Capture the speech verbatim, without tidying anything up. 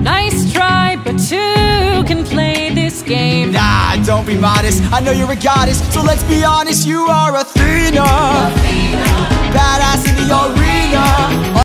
Nice try, but two can play this game. Nah, don't be modest, I know you're a goddess, so let's be honest, you are Athena.